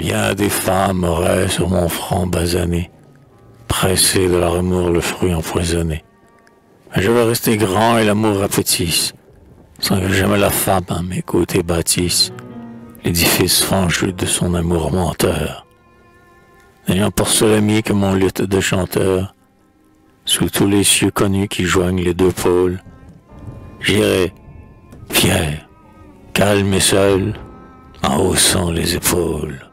Bien des femmes auraient sur mon front basané, pressé de leur amour le fruit empoisonné. Mais je veux rester grand et l'amour appétisse, sans que jamais la femme à mes côtés bâtisse l'édifice fanchu de son amour menteur. N'ayant pour seul ami que mon luth de chanteur, sous tous les cieux connus qui joignent les deux pôles, j'irai, fier, calme et seul, en haussant les épaules.